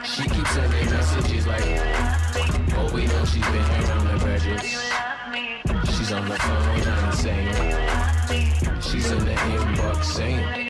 She keeps sending messages like, oh, we know she's been around the edges. She's on the phone, I'm saying, she's in the inbox saying.